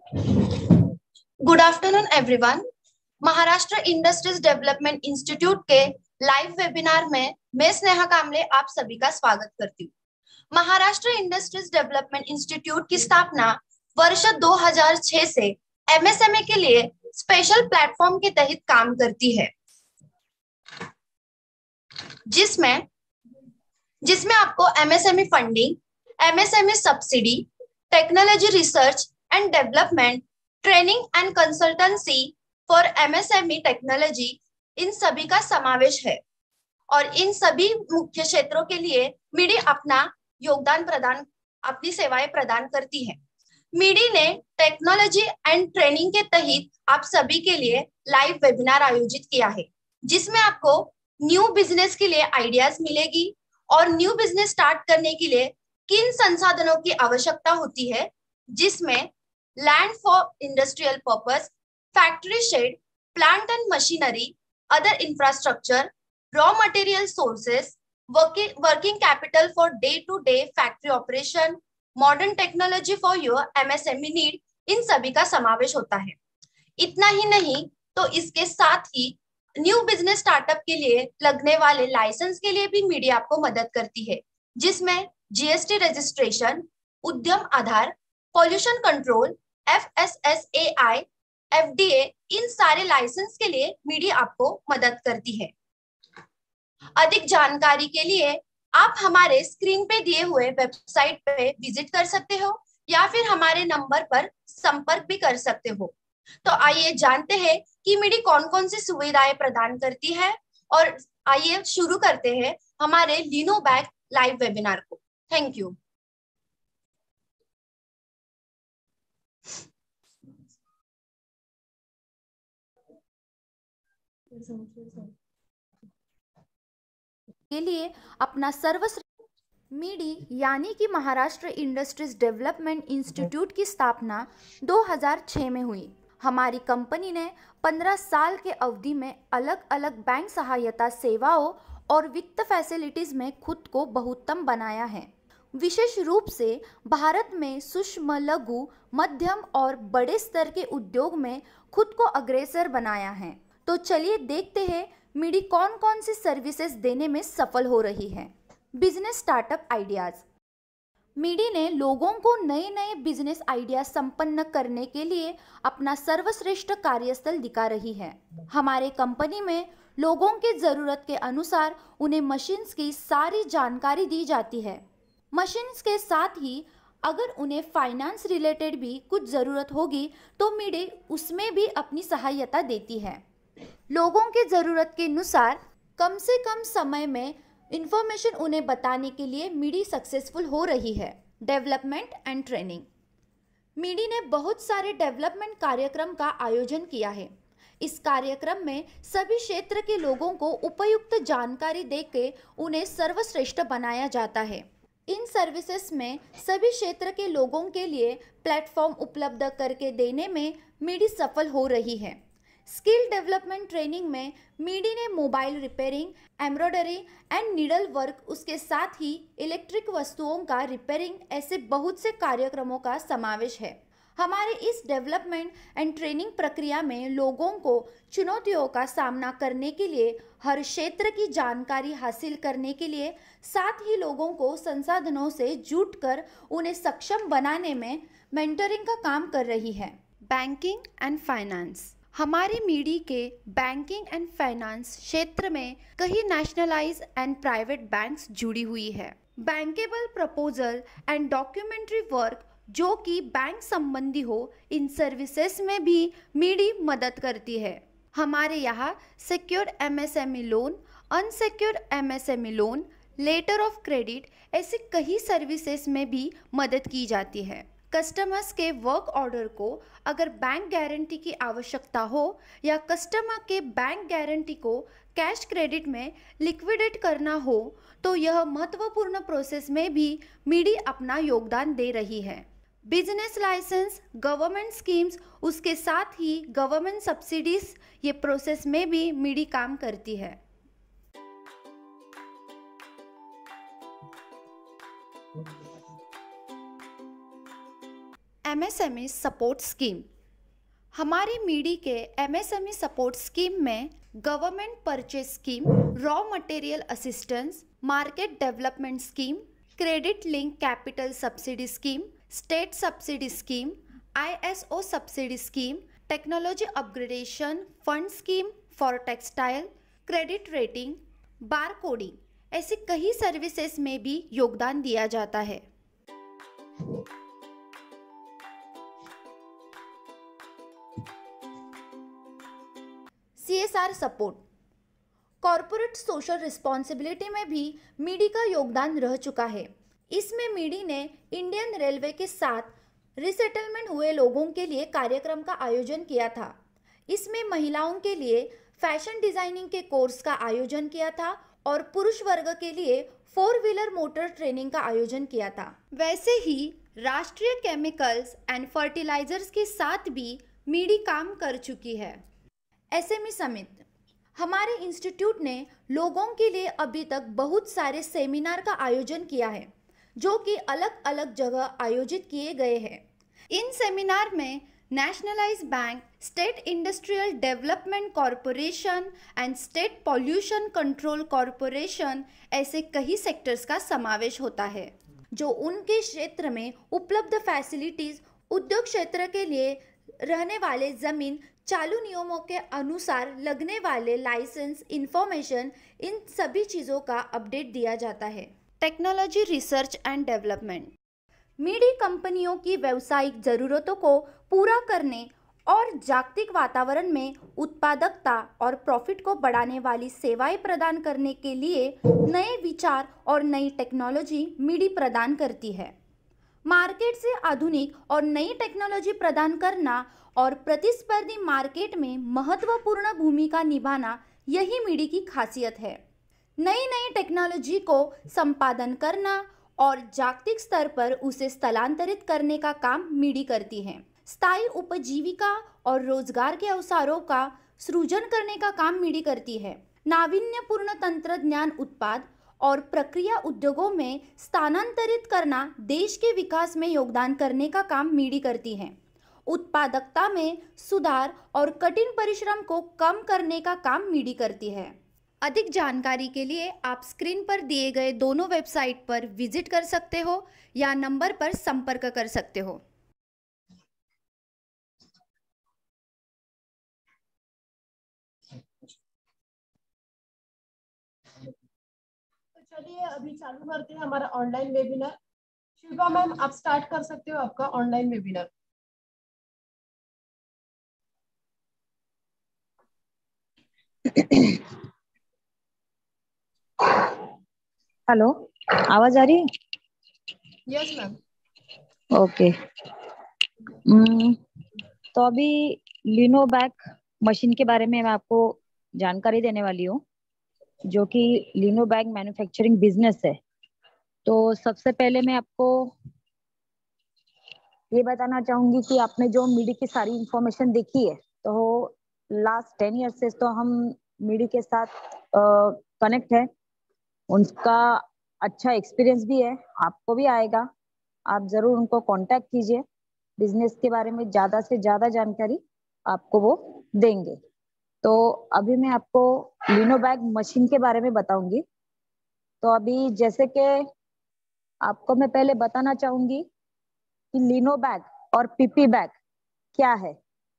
Good afternoon everyone. Maharashtra industries development institute के live webinar में मैं स्नेहा कामले आप सभी का स्वागत करती हूँ। महाराष्ट्र इंडस्ट्रीज डेवलपमेंट इंस्टीट्यूट की स्थापना वर्ष 2006 से एमएसएमई के लिए स्पेशल प्लेटफॉर्म के तहत काम करती है, जिसमें जिसमें आपको MSME funding, MSME subsidy, technology research and development, training and consultancy for MSME technology, इन सभी का समावेश है। और इन सभी मुख्य क्षेत्रों के लिए मिडी अपना अपनी सेवाएं प्रदान करती है। मिडी ने टेक्नोलॉजी एंड ट्रेनिंग के तहत आप सभी के लिए लाइव वेबिनार आयोजित किया है, जिसमें आपको न्यू बिजनेस के लिए आइडियाज मिलेगी और न्यू बिजनेस स्टार्ट करने के लिए किन संसाधनों की आवश्यकता होती है, जिसमें land for industrial purpose, factory shed, plant and machinery, other infrastructure, raw material sources, working capital for day to day factory operation, modern technology for your MSME need, इन सभी का समावेश होता है। इतना ही नहीं तो इसके साथ ही न्यू बिजनेस स्टार्टअप के लिए लगने वाले लाइसेंस के लिए भी मीडिया आपको मदद करती है, जिसमें GST registration, Udyam Aadhaar, pollution control, FSSAI, FDA, इन सारे लाइसेंस के लिए मीडिया आपको मदद करती है। अधिक जानकारी के लिए आप हमारे स्क्रीन पे दिए हुए वेबसाइट पे विजिट कर सकते हो या फिर हमारे नंबर पर संपर्क भी कर सकते हो। तो आइए जानते हैं कि मिडी कौन कौन सी सुविधाएं प्रदान करती है, और आइए शुरू करते हैं हमारे लीनो बैक लाइव वेबिनार को। Thank you. के लिए अपना सर्वश्रेष्ठ मिडी यानी कि महाराष्ट्र इंडस्ट्रीज डेवलपमेंट इंस्टीट्यूट की स्थापना 2006 में हुई। हमारी कंपनी ने 15 साल के अवधि में अलग अलग बैंक सहायता सेवाओं और वित्त फैसिलिटीज में खुद को बहुत्तम बनाया है। विशेष रूप से भारत में सूक्ष्म, लघु, मध्यम और बड़े स्तर के उद्योग में खुद को अग्रसर बनाया है। तो चलिए देखते हैं मिडी कौन कौन सी सर्विसेज देने में सफल हो रही है। Business startup ideas. मिडी ने लोगों को नए नए बिजनेस आइडिया संपन्न करने के लिए अपना सर्वश्रेष्ठ कार्यस्थल दिखा रही है। हमारे कंपनी में लोगों के जरूरत के अनुसार उन्हें मशीन्स की सारी जानकारी दी जाती है। मशीन्स के साथ ही अगर उन्हें फाइनेंस रिलेटेड भी कुछ ज़रूरत होगी तो मिडी उसमें भी अपनी सहायता देती है। लोगों के ज़रूरत के अनुसार कम से कम समय में इंफॉर्मेशन उन्हें बताने के लिए मिडी सक्सेसफुल हो रही है। Development and training. मिडी ने बहुत सारे डेवलपमेंट कार्यक्रम का आयोजन किया है। इस कार्यक्रम में सभी क्षेत्र के लोगों को उपयुक्त जानकारी देकर उन्हें सर्वश्रेष्ठ बनाया जाता है। इन सर्विसेज में सभी क्षेत्र के लोगों के लिए प्लेटफॉर्म उपलब्ध करके देने में मिडी सफल हो रही है। स्किल डेवलपमेंट ट्रेनिंग में मिडी ने mobile repairing, embroidery and needle work, उसके साथ ही इलेक्ट्रिक वस्तुओं का रिपेयरिंग, ऐसे बहुत से कार्यक्रमों का समावेश है। हमारे इस डेवलपमेंट एंड ट्रेनिंग प्रक्रिया में लोगों को चुनौतियों का सामना करने के लिए, हर क्षेत्र की जानकारी हासिल करने के लिए, साथ ही लोगों को संसाधनों से जुटकर उन्हें सक्षम बनाने में मेंटरिंग का काम कर रही है। Banking and finance. हमारी मिडी के बैंकिंग एंड फाइनेंस क्षेत्र में कई नेशनलाइज एंड प्राइवेट बैंक्स जुड़ी हुई है। Bankable proposal and documentary work जो कि बैंक संबंधी हो, इन सर्विसेज में भी मिडी मदद करती है। हमारे यहाँ secured MSME loan, unsecured MSME loan, letter of credit, ऐसे कई सर्विसेज में भी मदद की जाती है। कस्टमर्स के वर्क ऑर्डर को अगर बैंक गारंटी की आवश्यकता हो या कस्टमर के बैंक गारंटी को कैश क्रेडिट में लिक्विडेट करना हो, तो यह महत्वपूर्ण प्रोसेस में भी मिडी अपना योगदान दे रही है। बिजनेस लाइसेंस, गवर्नमेंट स्कीम्स, उसके साथ ही गवर्नमेंट सब्सिडीज, ये प्रोसेस में भी मिडी काम करती है। MSME support scheme. हमारी मीडी के एमएसएमई सपोर्ट स्कीम में government purchase scheme, raw material assistance, market development scheme, credit link capital subsidy scheme, state subsidy scheme, ISO subsidy scheme, technology upgradation fund scheme for textile, credit rating, bar coding ऐसी कई services में भी योगदान दिया जाता है। CSR support. Corporate social responsibility में भी मीडी का योगदान रह चुका है। इसमें मीडी ने इंडियन रेलवे के साथ रिसेटलमेंट हुए लोगों के लिए कार्यक्रम का आयोजन किया था। इसमें महिलाओं के लिए फैशन डिजाइनिंग के कोर्स का आयोजन किया था और पुरुष वर्ग के लिए 4 व्हीलर मोटर ट्रेनिंग का आयोजन किया था। वैसे ही राष्ट्रीय केमिकल्स एंड फर्टिलाइजर्स के साथ भी मीडी काम कर चुकी है। SME summit. हमारे इंस्टीट्यूट ने लोगों के लिए अभी तक बहुत सारे सेमिनार का आयोजन किया है, जो कि अलग अलग जगह आयोजित किए गए हैं। इन सेमिनार में nationalize bank, state industrial development corporation and state pollution control corporation ऐसे कई सेक्टर्स का समावेश होता है, जो उनके क्षेत्र में उपलब्ध फैसिलिटीज, उद्योग क्षेत्र के लिए रहने वाले जमीन, चालू नियमों के अनुसार लगने वाले लाइसेंस, इंफॉर्मेशन, इन सभी चीज़ों का अपडेट दिया जाता है। Technology research and development. MIDI कंपनियों की व्यावसायिक ज़रूरतों को पूरा करने और जागतिक वातावरण में उत्पादकता और प्रॉफिट को बढ़ाने वाली सेवाएं प्रदान करने के लिए नए विचार और नई टेक्नोलॉजी मीडी प्रदान करती है। मार्केट से आधुनिक और नई टेक्नोलॉजी प्रदान करना और प्रतिस्पर्धी मार्केट में महत्वपूर्ण भूमिका निभाना यही मीडी की खासियत है। नई नई टेक्नोलॉजी को संपादन करना और जागतिक स्तर पर उसे स्थलांतरित करने का काम मीडी करती है। स्थायी उपजीविका और रोजगार के अवसरों का सृजन करने का काम मीडी करती है। नावीन्यपूर्ण तंत्रज्ञान उत्पाद और प्रक्रिया उद्योगों में स्थानांतरित करना देश के विकास में योगदान करने का काम मीडी करती है। उत्पादकता में सुधार और कठिन परिश्रम को कम करने का काम मीडी करती है। अधिक जानकारी के लिए आप स्क्रीन पर दिए गए दोनों वेबसाइट पर विजिट कर सकते हो या नंबर पर संपर्क कर सकते हो। चलिए अभी चालू करते हैं हमारा ऑनलाइन वेबिनार। शिल्पा मैम, आप स्टार्ट कर सकते हो आपका ऑनलाइन वेबिनार। हेलो, आवाज आ रही है? Yes ma'am. ओके। तो अभी लिनोबैग मशीन के बारे में मैं आपको जानकारी देने वाली हूँ, जो कि लिनोबैग मैन्युफैक्चरिंग बिजनेस है। तो सबसे पहले मैं आपको ये बताना चाहूंगी कि आपने जो मीडी की सारी इंफॉर्मेशन देखी है, तो लास्ट 10 ईयर से तो हम मीडी के साथ कनेक्ट है। उनका अच्छा एक्सपीरियंस भी है, आपको भी आएगा। आप जरूर उनको कांटेक्ट कीजिए। बिजनेस के बारे में ज्यादा से ज्यादा जानकारी आपको वो देंगे। तो अभी मैं आपको लिनोबैग मशीन के बारे में बताऊंगी। तो अभी जैसे कि आपको मैं पहले बताना चाहूंगी कि लिनोबैग और पीपी बैग क्या है।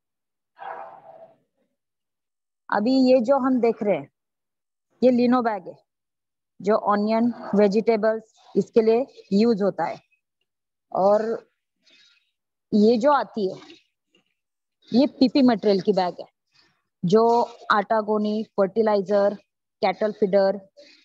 अभी ये जो हम देख रहे हैं, ये लिनोबैग है, जो ऑनियन, वेजिटेबल्स इसके लिए यूज होता है। और ये जो आती है, ये पीपी मटेरियल की बैग है, जो आटा गोनी, फर्टिलाइजर, कैटल फीडर,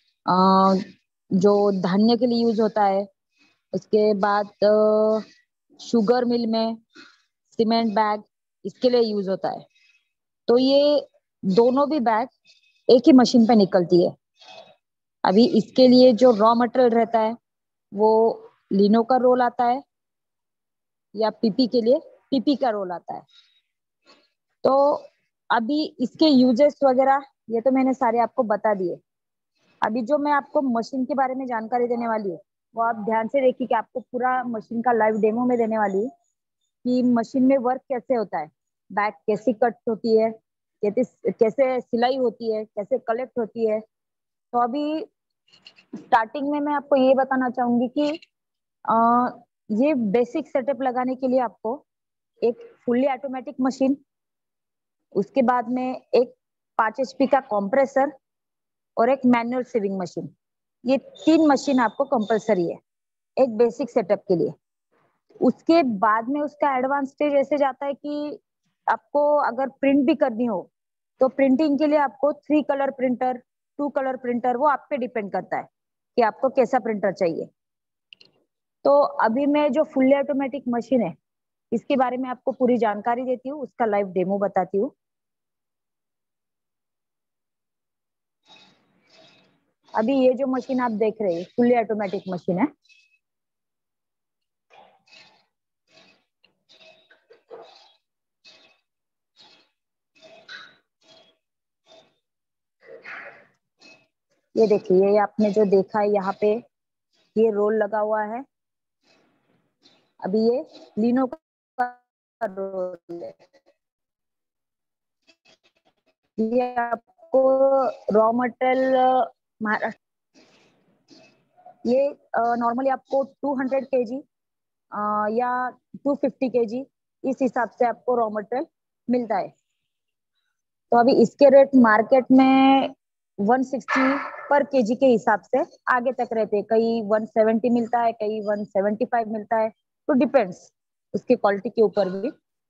जो धान्य के लिए यूज होता है। उसके बाद शुगर मिल में सीमेंट बैग इसके लिए यूज होता है। तो ये दोनों भी बैग एक ही मशीन पे निकलती है। अभी इसके लिए जो रॉ मटेरियल रहता है वो लिनो का रोल आता है, या पीपी के लिए पीपी का रोल आता है। तो अभी इसके यूजेस वगैरह ये तो मैंने सारे आपको बता दिए। अभी जो मैं आपको मशीन के बारे में जानकारी देने वाली हूँ, वो आप ध्यान से देखिए कि आपको पूरा मशीन का लाइव डेमो में देने वाली हूँ। कि मशीन में वर्क कैसे होता है, बैग कैसी कट होती है, कैसे सिलाई होती है, कैसे कलेक्ट होती है। तो अभी स्टार्टिंग में मैं आपको ये बताना चाहूंगी कि ये बेसिक सेटअप लगाने के लिए आपको एक फुल्ली ऑटोमेटिक मशीन, उसके बाद में एक 5 HP का कंप्रेसर और एक मैनुअल सीविंग मशीन, ये 3 मशीन आपको कंपलसरी है एक बेसिक सेटअप के लिए। उसके बाद में उसका एडवांस स्टेज ऐसे जाता है कि आपको अगर प्रिंट भी करनी हो तो प्रिंटिंग के लिए आपको 3 कलर प्रिंटर, 2 कलर प्रिंटर, वो आप पे डिपेंड करता है कि आपको कैसा प्रिंटर चाहिए। तो अभी मैं जो फुल्ली ऑटोमेटिक मशीन है इसके बारे में आपको पूरी जानकारी देती हूँ, उसका लाइव डेमो बताती हूँ। अभी ये जो मशीन आप देख रहे हैं फुल्ली ऑटोमेटिक मशीन है। ये देखिए, ये आपने जो देखा है यहाँ पे ये रोल लगा हुआ है। अभी ये लिनो का रोल है। ये आपको रॉ मटेरियल महाराष्ट्र, ये नॉर्मली आपको 200 kg या 250 kg इस हिसाब से आपको रॉ मटेरियल मिलता है। तो अभी इसके रेट मार्केट में 160 पर केजी के हिसाब से आगे तक रहते हैं। कहीं 170 मिलता है, कहीं 175 मिलता है, तो डिपेंड्स उसकी क्वालिटी के ऊपर भी।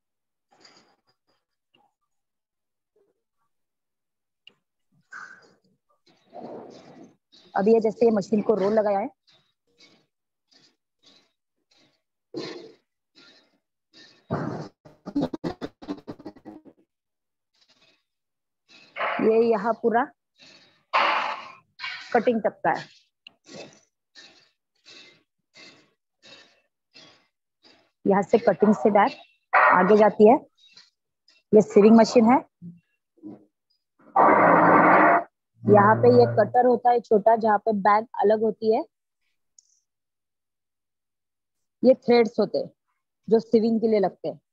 अभी ये जैसे मशीन को रोल लगाया है, ये यहाँ पूरा कटिंग तक का है। यहाँ से कटिंग से डायरेक्ट आगे जाती है। ये सीविंग मशीन है। यहाँ पे ये कटर होता है छोटा, जहाँ पे बैग अलग होती है। ये थ्रेड्स होते हैं जो सीविंग के लिए लगते हैं।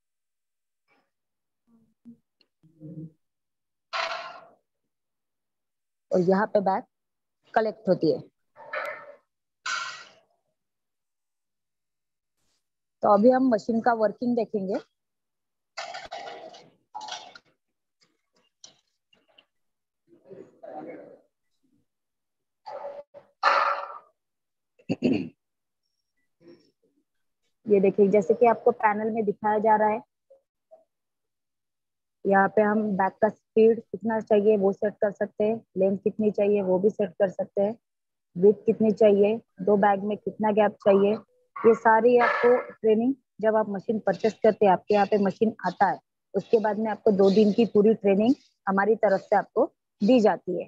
और यहाँ पे बैग कलेक्ट होती है। तो अभी हम मशीन का वर्किंग देखेंगे। ये देखिए, जैसे कि आपको पैनल में दिखाया जा रहा है, यहाँ पे हम बैग का स्पीड कितना चाहिए वो सेट कर सकते हैं, लेंथ कितनी चाहिए वो भी सेट कर सकते हैं, विड्थ कितनी चाहिए, 2 बैग में कितना गैप चाहिए। ये सारी आपको ट्रेनिंग जब आप मशीन परचेस करते हैं, आपके यहाँ पे मशीन आता है, उसके बाद में आपको 2 दिन की पूरी ट्रेनिंग हमारी तरफ से आपको दी जाती है।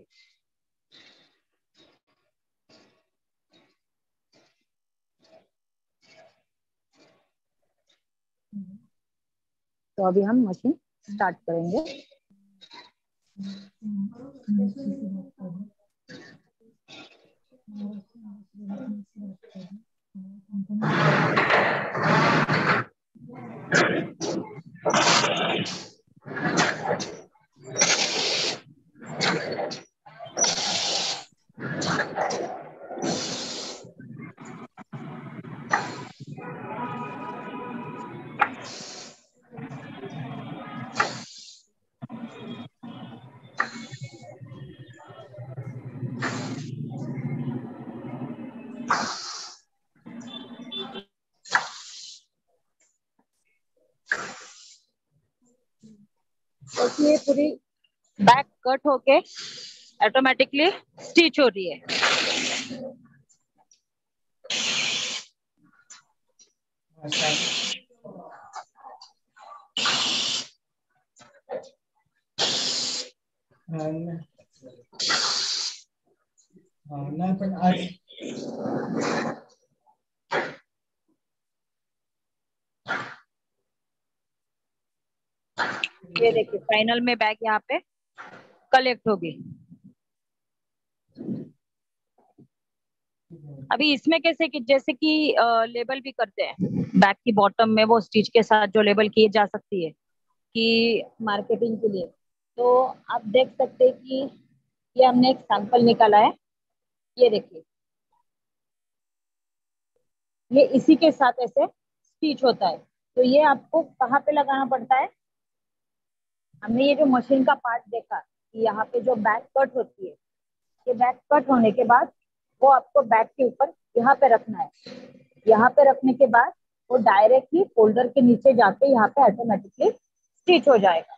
तो अभी हम मशीन स्टार्ट करेंगे। तो ये पूरी बैक कट होके ऑटोमेटिकली स्टिच हो रही है। नाही पण आज ये देखिए फाइनल में बैग यहाँ पे कलेक्ट होगी। अभी इसमें कैसे कि जैसे कि लेबल भी करते हैं, बैग की बॉटम में वो स्टिच के साथ जो लेबल किए जा सकती है कि मार्केटिंग के लिए। तो आप देख सकते हैं कि ये हमने एक सैंपल निकाला है, ये देखिए, ये इसी के साथ ऐसे स्टिच होता है। तो ये आपको कहाँ पे लगाना पड़ता है, हमने ये जो मशीन का पार्ट देखा कि यहाँ पे जो बैक कट होती है, ये बैक कट होने के बाद वो आपको बैक के ऊपर यहाँ पे रखना है। यहाँ पे रखने के बाद वो डायरेक्टली फोल्डर के नीचे जाके यहाँ पे ऑटोमेटिकली स्टिच हो जाएगा।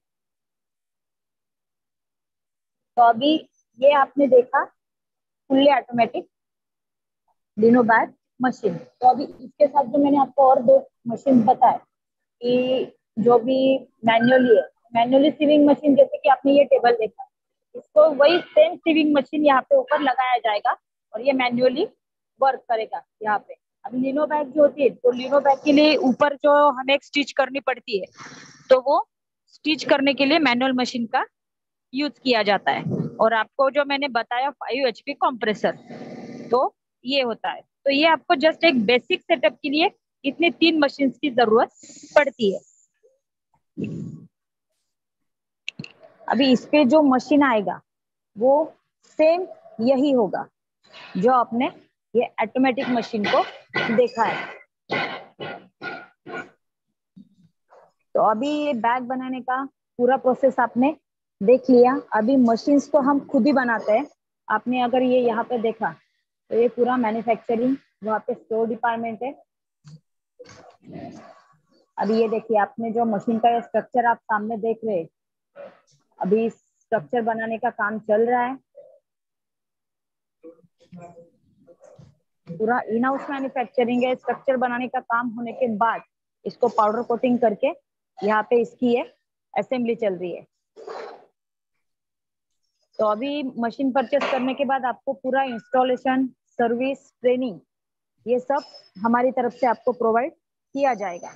तो अभी ये आपने देखा fully automatic lino bag machine. तो अभी इसके साथ जो मैंने आपको और दो मशीन बताए कि जो भी मैन्युअली है, मैन्युअली सीविंग मशीन, जैसे कि आपने ये टेबल देखा, इसको वही सेम सीविंग मशीन यहाँ पे ऊपर लगाया जाएगा और ये मैन्युअली वर्क करेगा यहाँ पे। अब लिनो बैग जो होती है, तो लिनो बैग के लिए ऊपर जो हमें एक स्टिच करनी पड़ती है, तो वो स्टिच करने के लिए मैनुअल मशीन का यूज किया जाता है। और आपको जो मैंने बताया 5 HP कंप्रेसर, तो ये होता है। तो ये आपको जस्ट एक बेसिक सेटअप के लिए इतनी 3 मशीन की जरूरत पड़ती है। अभी इस पे जो मशीन आएगा वो सेम यही होगा जो आपने ये ऑटोमेटिक मशीन को देखा है। तो अभी ये बैग बनाने का पूरा प्रोसेस आपने देख लिया। अभी मशीन्स तो हम खुद ही बनाते हैं। आपने अगर ये यहाँ पे देखा तो ये पूरा मैन्युफैक्चरिंग, वहाँ पे स्टोर डिपार्टमेंट है। अभी ये देखिए, आपने जो मशीन का ये स्ट्रक्चर आप सामने देख रहे हैं, अभी स्ट्रक्चर बनाने का काम चल रहा है। पूरा इन हाउस मैन्युफैक्चरिंग है। स्ट्रक्चर बनाने का काम होने के बाद इसको पाउडर कोटिंग करके यहाँ पे इसकी ये असेंबली चल रही है। तो अभी मशीन परचेस करने के बाद आपको पूरा इंस्टॉलेशन, सर्विस, ट्रेनिंग, ये सब हमारी तरफ से आपको प्रोवाइड किया जाएगा।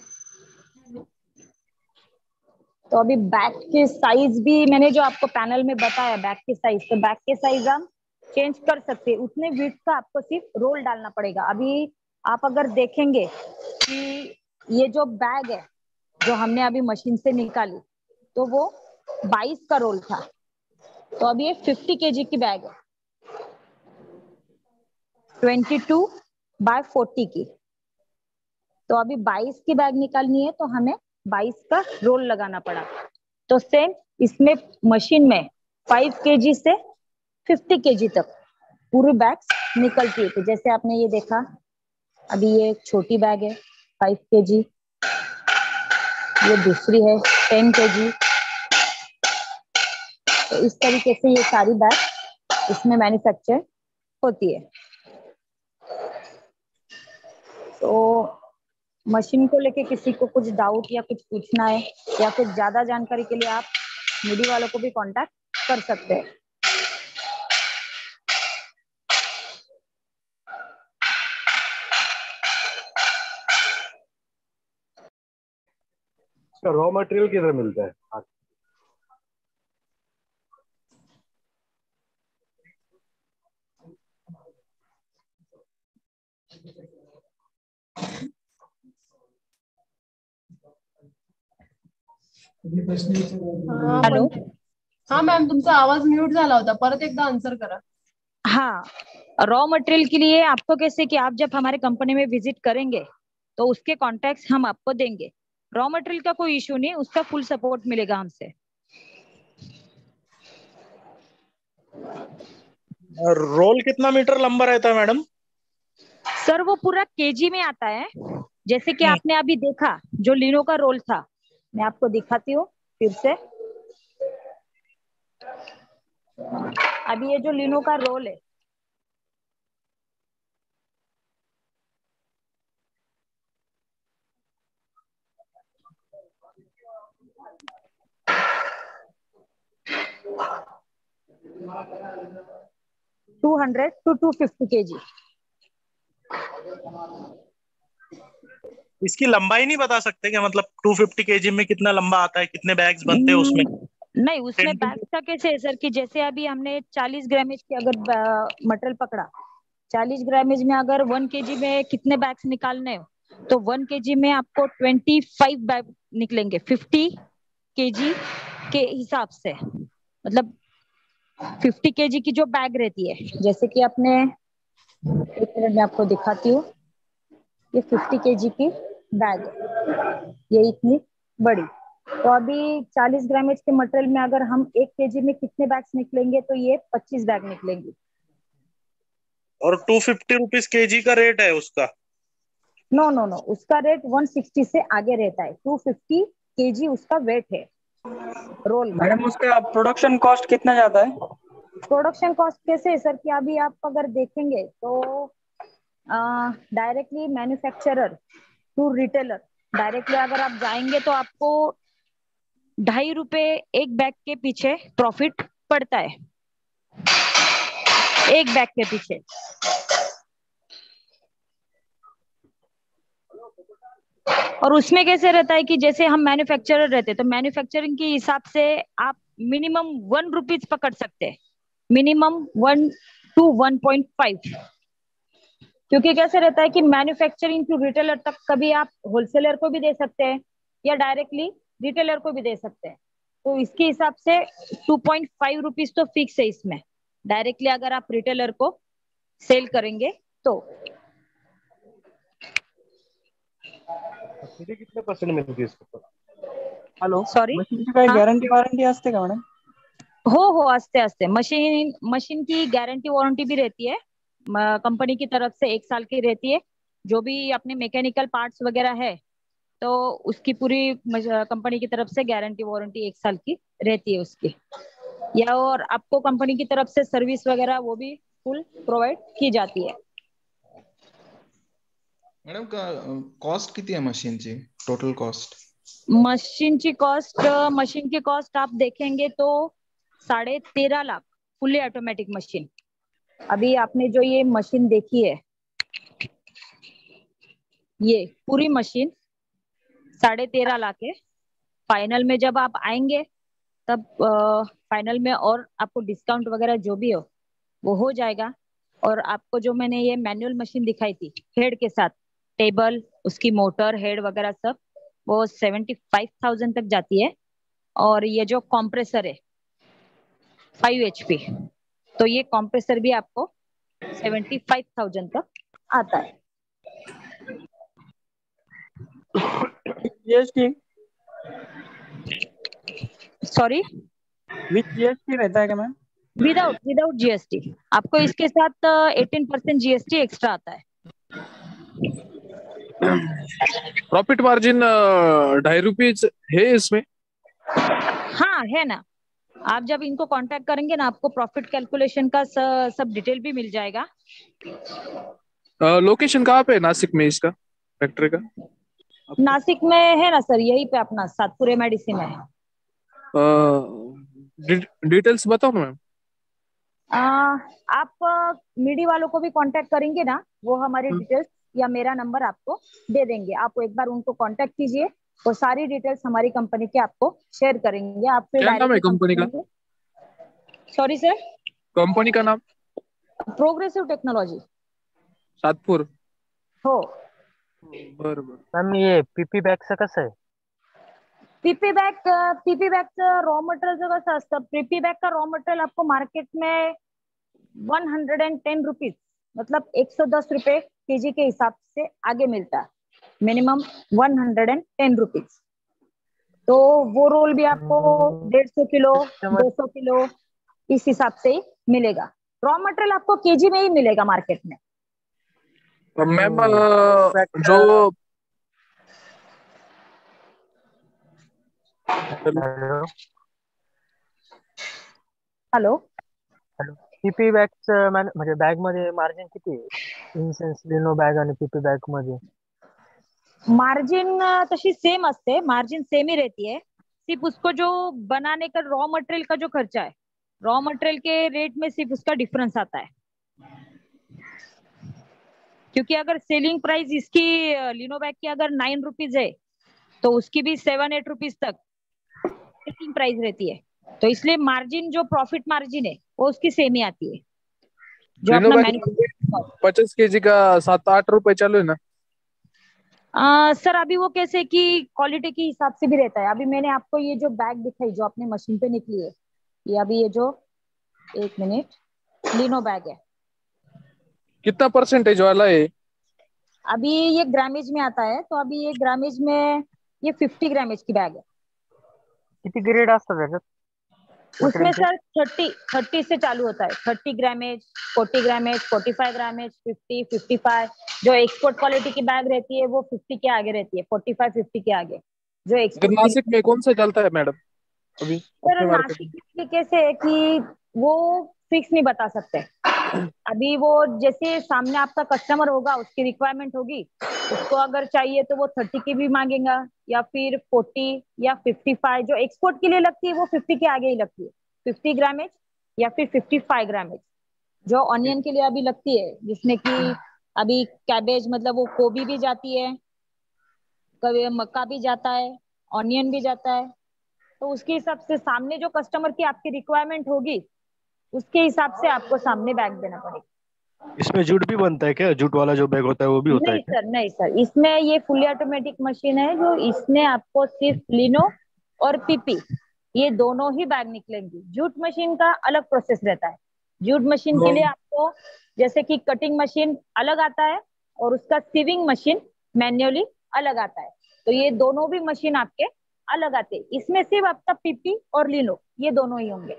तो अभी बैग के साइज भी मैंने जो आपको पैनल में बताया, बैग के साइज, तो बैग के साइज हम चेंज कर सकते हैं। उतने विड्थ का आपको सिर्फ रोल डालना पड़ेगा। अभी आप अगर देखेंगे कि ये जो बैग है जो हमने अभी मशीन से निकाली, तो वो 22 का रोल था। तो अभी ये 50 kg की बैग है, 22/40 की। तो अभी 22 की बैग निकालनी है तो हमें 22 का रोल लगाना पड़ा। तो सेम इसमें मशीन में 5 kg से 50 kg तक पूरी बैग्स निकलती है। तो जैसे आपने ये देखा, अभी ये एक छोटी बैग है 5 kg, ये दूसरी है 10 kg। तो इस तरीके से ये सारी बैग इसमें मैन्युफैक्चर होती है। तो मशीन को लेके किसी को कुछ डाउट या कुछ पूछना है या कुछ ज्यादा जानकारी के लिए आप मीडिया वालों को भी कांटेक्ट कर सकते हैं। रॉ मटेरियल किधर मिलता है? हॅलो, हा मॅम, तुमचा आवाज म्यूट झाला होता, परत एकदा आन्सर करा. हाँ, रॉ मटेरियल के लिए आपको कैसे कि आप जब हमारे कंपनी में विजिट करेंगे तो उसके कॉन्टैक्ट्स हम आपको देंगे। रॉ मटेरियल का कोई इशू नहीं, उसका फुल सपोर्ट मिलेगा हमसे। रोल कितना मीटर लंबा रहता है मैडम? सर वो पूरा केजी में आता है। जैसे कि आपने अभी देखा जो लिनो का रोल था, मैं आपको दिखाती हूँ फिर से। अभी ये जो लिनो का रोल है, $200 to $250 kg। इसकी लंबाई नहीं बता सकते क्या? मतलब 250 kg में कितना लंबा आता है, कितने बैग्स बनते हैं उसमें? नहीं, उसमें बैग का कैसे है सर कि जैसे अभी हमने 40 ग्रामेज की अगर मटेरियल पकड़ा 40 ग्रामेज में अगर 1 kg में कितने बैग्स निकालने हो, तो 1 kg में आपको 25 बैग निकलेंगे 50 kg के हिसाब से। मतलब 50 kg की जो बैग रहती है, जैसे कि आपने, एक मिनट में आपको दिखाती हूँ, ये 50 kg की बैग है, ये इतनी बड़ी। तो अभी 40 ग्रामेज के मटेरियल में अगर हम 1 kg में कितने बैग्स निकलेंगे, तो ये 25 बैग निकलेंगे। और 250 रुपीज केजी का रेट है उसका? नो नो नो, उसका रेट 160 से आगे रहता है। 250 kg उसका वेट है रोल का। मैडम उसका प्रोडक्शन कॉस्ट कितना जाता है? प्रोडक्शन कॉस्ट कैसे है सर, कि अभी आप अगर देखेंगे तो directly manufacturer to retailer, directly अगर आप जाएंगे तो आपको 2.5 रुपए एक बैग के पीछे प्रॉफिट पड़ता है, एक बैग के पीछे। और उसमें कैसे रहता है कि जैसे हम मैन्युफैक्चरर रहते हैं, तो मैन्युफैक्चरिंग के हिसाब से आप मिनिमम 1 रुपीज पकड़ सकते हैं, मिनिमम 1 to 1.5। क्योंकि कैसे रहता है कि मैन्युफैक्चरिंग टू रिटेलर तक कभी आप होलसेलर को भी दे सकते हैं या डायरेक्टली रिटेलर को भी दे सकते हैं। तो इसके हिसाब से 2.5 रुपीज तो फिक्स है इसमें, डायरेक्टली अगर आप रिटेलर को सेल करेंगे तो। सब्सिडी कितने परसेंट मिलती है इसको? हॅलो, सॉरी, मशीनची काही हाँ गॅरंटी वॉरंटी असते का मॅडम? हो आस्ते आस्ते मशीन की गारंटी वारंटी भी रहती है, कंपनी की तरफ से 1 साल की रहती है। जो भी अपने मैकेनिकल पार्ट्स वगैरह है, तो उसकी पूरी कंपनी की तरफ से गारंटी वारंटी 1 साल की रहती है उसकी। या और आपको कंपनी की तरफ से सर्विस वगैरह वो भी फुल प्रोवाइड की जाती है। मॅडम का कॉस्ट किती आहे मशीनची, टोटल कॉस्ट? मशीन की कॉस्ट आप देखेंगे तो 13.5 लाख फुल्ली ऑटोमेटिक मशीन। अभी आपने जो ये मशीन देखी है, ये पूरी मशीन 13.5 लाख है। फाइनल में जब आप आएंगे तब फाइनल में और आपको डिस्काउंट वगैरह जो भी हो वो हो जाएगा। और आपको जो मैंने ये मैनुअल मशीन दिखाई थी हेड के साथ, टेबल, उसकी मोटर, हेड वगैरह सब, वो 75,000 तक जाती है। और ये जो कॉम्प्रेसर है 5 HP, तो ये कॉम्प्रेसर भी आपको 75,000 तक आता है। जीएसटी? सॉरी, विथ जीएसटी रहता है क्या मैम? Without GST. आपको इसके साथ 18% जीएसटी एक्स्ट्रा आता है। प्रॉफिट मार्जिन 2.5 रुपीज है इसमें? हाँ है ना, आप जब इनको कांटेक्ट करेंगे ना, आपको प्रॉफिट कैलकुलेशन का सब डिटेल भी मिल जाएगा। लोकेशन कहाँ पे है नासिक में इसका, फैक्ट्री का? नासिक में है ना सर, यही पे अपना सातपुर MIDC में है। डिटेल्स बताओ ना मैम। आप मीडी वालों को भी कांटेक्ट करेंगे ना, वो हमारी डिटेल्स या मेरा नंबर आपको दे देंगे। आप एक बार उनको कांटेक्ट कीजिए, वो सारी डिटेल्स हमारी कंपनी के आपको शेयर करेंगे। आप फिर क्या नाम है कंपनी का? सॉरी सर, कंपनी का नाम? Progressive technology, Satpur. हो। बरोबर। मॅम ये पीपी बॅगचं कसं आहे? पीपी बॅगचं रॉ मटेरियलचं कसं असतं, पीपी बॅग का रॉ मटेरियल आपको मार्केट में 110 रुपीज, मतलब 110 रुपए केजी के हिसाब से आगे मिलता है, मिनिमम 110 रुपीज। तो वो रोल भी आपको 150 किलो 200 किलो इस हिसाब से ही मिलेगा। रॉ मटेरियल आपको केजी में ही मिलेगा मार्केट में। मैम जो हॅलो, पीपी बॅगचं म्हणजे बॅग मध्ये मार्जिन किती आहे? इन्सेन्स लिनो बॅग आणि पीपी बॅग मध्ये मार्जिन तशी सेम असते, मार्जिन सेम ही रहती है। सिर्फ उसको जो बनाने का रॉ मटेरियल का जो खर्चा है, रॉ मटेरियल के रेट में सिर्फ उसका डिफरेंस आता है। क्योंकि अगर सेलिंग प्राइस इसकी लिनो बैग की अगर 9 रुपीज है, तो उसकी भी 7-8 रुपीज तक सेलिंग प्राइस रहती है। तो इसलिए मार्जिन जो प्रॉफिट मार्जिन है वो उसकी सेम ही आती है। जो अपना 50 kg का 7-8 रुपए चालू है ना? सर अभी वो कैसे कि क्वालिटी के हिसाब से भी रहता है। अभी मैंने आपको ये जो बैग दिखाई जो अपने मशीन पे निकली है, ये अभी ये जो 1 मिनट लिनो बैग है। कितना परसेंटेज वाला है? अभी ये ग्रामेज में आता है, तो अभी ये ग्रामेज में ये 50 ग्रामेज की बैग है। किती ग्रेड असतात त्याच्यात? उसमें सर 30 से चालू होता है। 30 ग्रामेज, 40 ग्रामेज, 45 ग्रामेज, 50, 55। जो एक्सपोर्ट क्वालिटी की बैग रहती है वो 50 के आगे रहती है, 45, 50 के आगे जो अगर एक्सपोर्ट। नासिक में कौन सा चलता है मैडम अभी सर अपने मार्केट में? नासिक में कैसे है कि वो फिक्स नहीं बता सकते। अभी वो जैसे सामने आपका कस्टमर होगा, उसकी रिक्वायरमेंट होगी, उसको अगर चाहिए तो वो 30 की भी मांगेगा, या फिर 40 या 55। जो एक्सपोर्ट के लिए लगती है वो 50 के आगे ही लगती है, 50 ग्रामेज या फिर 55 ग्रामेज। जो ऑनियन के लिए अभी लगती है, जिसमें कि अभी कैबेज मतलब वो गोभी भी जाती है, कभी मक्का भी जाता है, ऑनियन भी जाता है। तो उसके हिसाब से सामने जो कस्टमर की आपकी रिक्वायरमेंट होगी, उसके हिसाब से आपको सामने बैग देना पड़ेगा। इसमें जूट भी बनता है क्या? जूट वाला जो बैग होता है वो भी होता है नहीं क्या? सर, नहीं सर, इसमें ये फुली ऑटोमेटिक मशीन है, जो इसमें आपको सिर्फ लिनो और पीपी ये दोनों ही बैग निकलेंगी। जूट मशीन का अलग प्रोसेस रहता है। जूट मशीन के लिए आपको जैसे कि कटिंग मशीन अलग आता है और उसका सीविंग मशीन मैन्युअली अलग आता है। तो ये दोनों भी मशीन आपके अलग आते हैं। इसमें सिर्फ आपका पीपी और लिनो ये दोनों ही होंगे।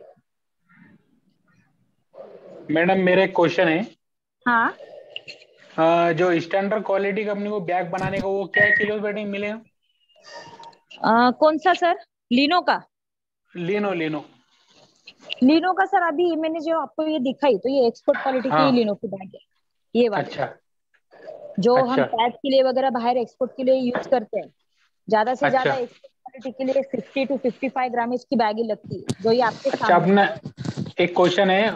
मैडम मेरा एक क्वेश्चन है। हाँ, जो स्टैंडर्ड क्वालिटी का अपने को बैग बनाने का वो क्या किलो बेटिंग मिलेगा? कौन सा सर? लिनो का? लिनो लिनो लिनो का सर अभी मैंने जो आपको ये दिखाई, तो ये एक्सपोर्ट क्वालिटी की हाँ। लिनो की बैग है, ये वाली। अच्छा जो हम अच्छा पैक के लिए वगैरह बाहर एक्सपोर्ट के लिए यूज करते हैं, ज्यादा से ज्यादा अच्छा एक्सपोर्ट क्वालिटी के लिए 50 to 55 ग्रामेज की बैग ही लगती है, जो ये आपके अच्छा। सामने। अपना एक क्वेश्चन है,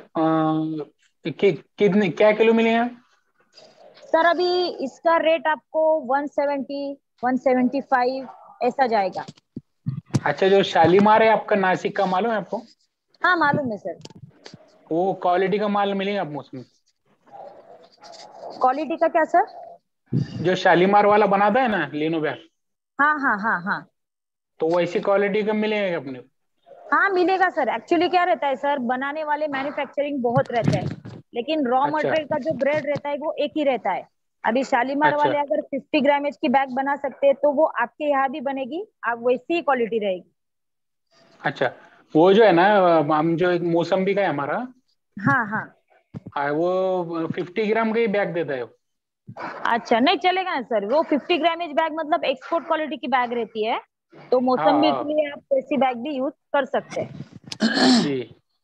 कितने क्या किलो मिलेगा? सर अभी इसका रेट आपको 170, 175 ऐसा जाएगा। अच्छा, जो शालीमार है आपका नासिक का मालूम है आपको? हाँ मालूम है सर। वो क्वालिटी का माल मिलेगा आपको उसमें? क्वालिटी का क्या सर? जो शालीमार वाला बनाता है ना लिनो बैग, हाँ हाँ हाँ हाँ तो वैसी क्वालिटी का मिलेगा अपने को? हाँ मिलेगा सर। एक्चुअली क्या रहता है सर, बनाने वाले मैन्युफैक्चरिंग बहुत रहते हैं, लेकिन रॉ अच्छा मटेरियल का जो ग्रेड रहता है वो एक ही रहता है। अभी शालीमार अच्छा वाले अगर 50 ग्रामेज की बैग बना सकते हैं, तो वो आपके यहाँ भी बनेगी, आप वैसी ही क्वालिटी रहेगी। अच्छा। वो जो है ना, हम जो एक मौसम्बी का है हमारा, हाँ हाँ। वो 50 ग्राम का ही बैग देता है वो। अच्छा, नहीं चलेगा ना सर, वो 50 ग्रामेज बैग मतलब एक्सपोर्ट क्वालिटी की बैग रहती है, तो हाँ मौसम्बी हाँ के लिए आप ऐसी बैग भी यूज कर सकते हैं। जी।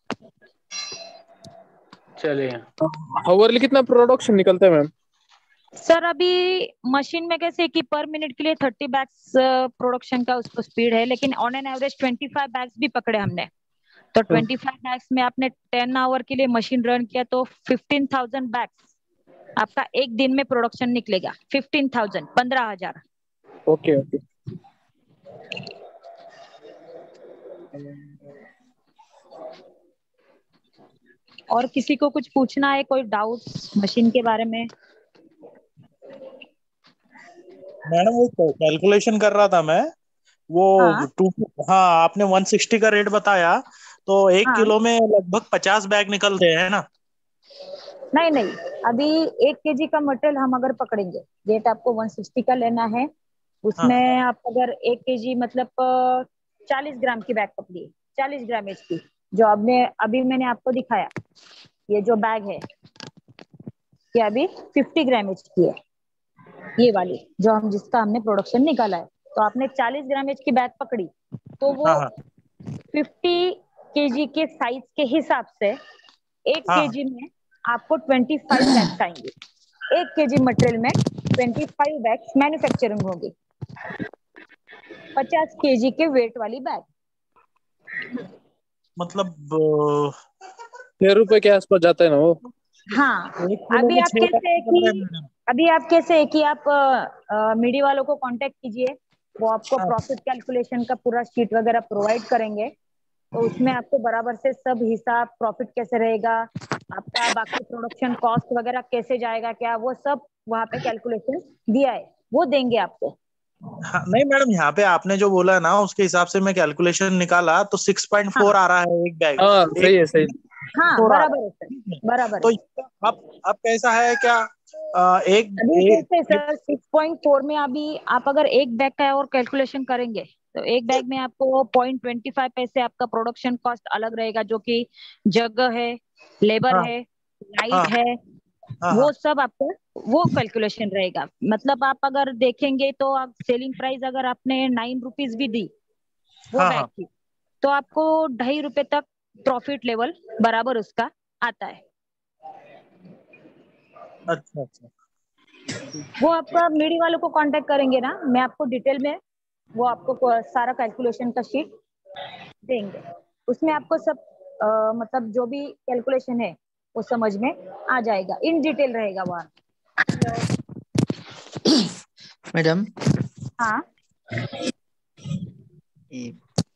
चलिए। आवरली कितना प्रोडक्शन निकलता है मैम? सर अभी मशीन में कैसे कि पर मिनट के लिए 30 बैग्स प्रोडक्शन का उसको स्पीड है, लेकिन ऑन एन एवरेज 25 बैग्स भी पकड़े हमने। तो 25 बैग्स में आपने 10 आवर के लिए मशीन रन किया तो 15,000 बैग्स आपका एक दिन में प्रोडक्शन निकलेगा। 15,000, 15,000। Okay okay. और किसी को कुछ पूछना है, कोई डाउट मशीन के बारे में? मैडम वो कैलकुलेशन कर रहा था मैं, वो हाँ हाँ आपने 160 का रेट बताया, तो 1 किलो हाँ। में लगभग 50 बैग निकलते हैं ना? नहीं नहीं, अभी 1 kg का मटेरियल हम अगर पकड़ेंगे, रेट आपको 160 का लेना है, हाँ उसमें आप अगर 1 kg मतलब 40 ग्राम की बैग पकड़िए, 40 ग्रामेज की। जो अभी मैंने आपको दिखाया ये जो बैग है, ये अभी 50 ग्रामेज की है, ये वाली जो जिसका हमने प्रोडक्शन निकाला है। तो आपने 40 ग्रामेज की बैग पकड़ी, तो वो हाँ हाँ 50 kg के साइज के हिसाब से 1 हाँ kg में आपको 25 बैग्स आएंगे। 1 kg मटेरियल में 25 बैग्स मैन्युफैक्चरिंग होगी, 50 kg के वेट वाली बैग। मतलब 6 रुपए के आसपास जाता है ना वो? हाँ। 1 किलो में 6 बैग निकल रहे हैं मैडम। अभी आप कैसे है कि आप मीडिया वालों को कांटेक्ट कीजिए, वो आपको हाँ प्रॉफिट कैलकुलेशन का पूरा शीट वगैरह प्रोवाइड करेंगे। तो उसमें आपको बराबर से सब हिसाब, प्रॉफिट कैसे रहेगा, आपका बाकी प्रोडक्शन कॉस्ट वगैरह कैसे जाएगा क्या, वो सब वहाँ पे कैलकुलेशन दिया है, वो देंगे आपको। हाँ, नहीं मैडम, यहाँ पे आपने जो बोला है ना उसके हिसाब से मैं कैलकुलेशन निकाला तो 6.4 आ रहा है एक बैग। हाँ सही है सही। हाँ 4 आ रहा बराबर है सर, बराबर तो है। अब कैसा है क्या, एक अभी कैसे सर 6.4 में अभी आप अगर एक बैग का और कैलकुलेशन करेंगे तो एक बैग में आपको 0.25 पैसे आपका प्रोडक्शन कॉस्ट अलग रहेगा, जो कि जगह है, लेबर हाँ है, हाँ लाइट है, हाँ वो हाँ सब आपका वो कैलकुलेशन रहेगा। मतलब आप अगर देखेंगे तो आप सेलिंग प्राइस अगर आपने 9 रुपीज भी दी वो हाँ बैग हाँ। की, तो आपको 2.5 रुपए तक प्रॉफिट लेवल बराबर उसका आता है। अच्छा अच्छा। वो आपका मीडी वालों को कांटेक्ट करेंगे ना, मैं आपको डिटेल में वो आपको सारा कैलकुलेशन का शीट देंगे, उसमें आपको सब मतलब जो भी कैलकुलेशन है वो समझ में आ जाएगा, इन डिटेल रहेगा वहाँ। मैडम हाँ ये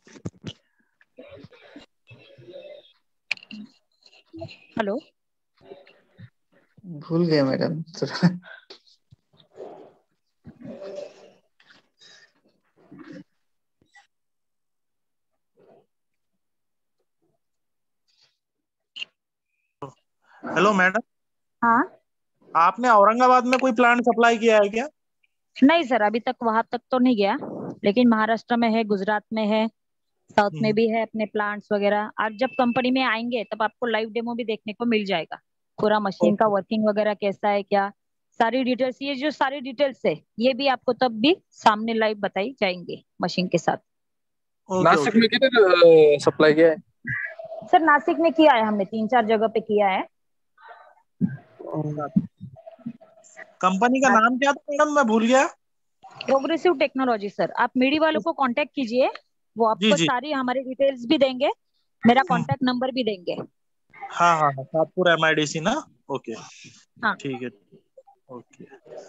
हेलो, भूल गए मैडम थोड़ा। हेलो मैडम, हाँ आपने औरंगाबाद में कोई प्लांट सप्लाई किया है क्या? नहीं सर, अभी तक वहां तक तो नहीं गया, लेकिन महाराष्ट्र में है, गुजरात में है, साउथ में भी है अपने प्लांट्स वगैरह। आप जब कंपनी में आएंगे तब आपको लाइव डेमो भी देखने को मिल जाएगा, पूरा मशीन का ओके वर्किंग वगैरह कैसा है क्या, सारी डिटेल्स, ये जो सारी डिटेल्स है ये भी आपको तब भी सामने लाइव बताई जाएंगे मशीन के साथ। Okay Nashik okay. में किधर सप्लाई किया है? सर नासिक में किया है हमने, 3-4 जगह पे किया है। कंपनी का नाम क्या था मैडम, मैं भूल गया। प्रोग्रेसिव टेक्नोलॉजी सर, आप मीडी वालों को कांटेक्ट कीजिए, वो जी आपको जी। सारी हमारी डिटेल्स भी देंगे, मेरा कांटेक्ट नंबर भी देंगे। हाँ हाँ हाँ, सातपुर MIDC ना। ओके हाँ ठीक है। ओके।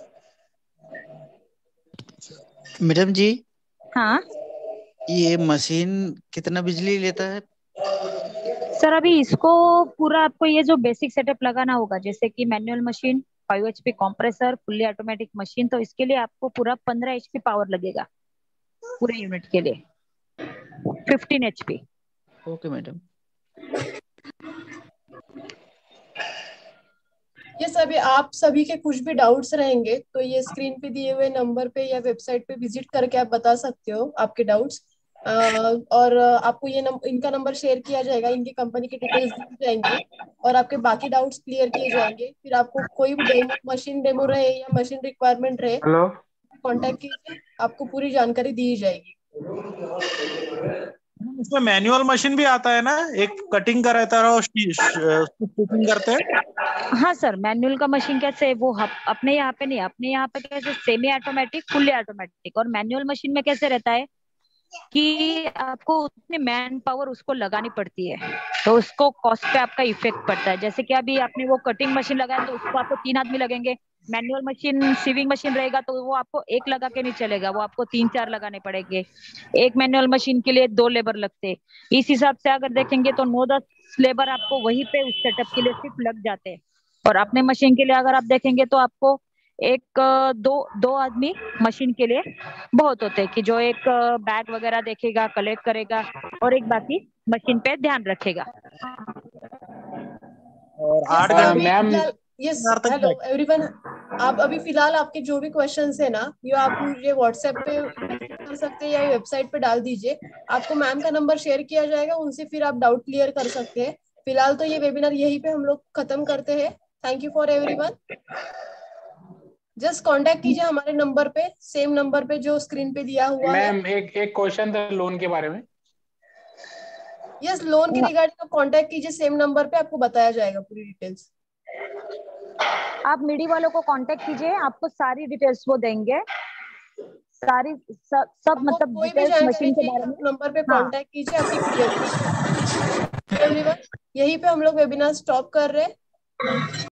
मैडम जी हाँ ये मशीन कितना बिजली लेता है? सर, अभी इसको पूरा आपको ये जो बेसिक सेटअप लगाना होगा, जैसे कि manual machine, 5 HP compressor, fully automatic machine, तो इसके लिए आपको पूरा 15 HP पावर लगेगा पूरे यूनिट के लिए, 15 HP। Okay madam. ये सभी आप सभी के कुछ भी डाउट्स रहेंगे तो ये स्क्रीन पे दिए हुए नंबर पे या वेबसाइट पे विजिट करके आप बता सकते हो आपके डाउट्स। और आपको ये इनका नंबर शेयर किया जाएगा, इनकी कंपनी की डिटेल्स दी जाएंगी और आपके बाकी डाउट्स क्लियर किए जाएंगे। फिर आपको कोई भी डेमो, मशीन डेमो रहे या मशीन रिक्वायरमेंट रहे, हेलो कांटेक्ट कीजिए, आपको पूरी जानकारी दी जाएगी। इसमें मैनुअल मशीन भी आता है ना, एक कटिंग का रहता है और स्टिचिंग करते हैं। हाँ सर, मैनुअल का मशीन कैसे है वो अपने यहाँ पे नहीं, अपने यहाँ पे कैसे सेमी ऑटोमेटिक, फुल्ली ऑटोमेटिक, और मैनुअल मशीन में कैसे रहता है कि आपको उतनी मैन पावर उसको लगानी पड़ती है, तो उसको कॉस्ट पे आपका इफेक्ट पड़ता है। जैसे कि अभी आपने वो कटिंग मशीन लगाया तो उसको आपको 3 आदमी लगेंगे, मैनुअल मशीन सीविंग मशीन रहेगा तो वो आपको एक लगा के नहीं चलेगा, वो आपको 3-4 लगाने पड़ेंगे। एक मैनुअल मशीन के लिए 2 लेबर लगते हैं। इस हिसाब से अगर देखेंगे तो 9-10 लेबर आपको वहीं पे उस सेटअप के लिए सिर्फ लग जाते हैं। और अपने मशीन के लिए अगर आप देखेंगे तो आपको एक दो आदमी मशीन के लिए बहुत होते हैं, कि जो एक बैग वगैरह देखेगा, कलेक्ट करेगा, और एक बाकी मशीन पे ध्यान रखेगा। और 8 घंटे यस हेलो एवरीवन, आप अभी फिलहाल आपके जो भी क्वेश्चंस है ना, ये आप मुझे व्हाट्सएप पे कर सकते हैं या वेबसाइट पे डाल दीजिए, आपको मैम का नंबर शेयर किया जाएगा, उनसे फिर आप डाउट क्लियर कर सकते हैं। फिलहाल तो ये वेबिनार यहीं पे हम लोग खत्म करते हैं। Thank you for everyone. Just contact कीजिए हमारे नंबर पे, सेम नंबर पे जो स्क्रीन पे दिया हुआ है। मैम एक क्वेश्चन था लोन के बारे में। यस, लोन के रिगार्डिंग कांटेक्ट कीजिए, सेम नंबर पे आपको बताया जाएगा पूरी डिटेल्स। आप मीडी वालों को कांटेक्ट कीजिए, आपको सारी डिटेल्स वो देंगे, सारी सब मतलब कोई भी डिटेल्स जानकारी मशीन के चाहिए बारे में। आप नंबर पे हाँ कांटेक्ट कीजिए, आपकी क्लियर एवरीवन। यहीं पे हम लोग वेबिनार स्टॉप कर रहे हैं।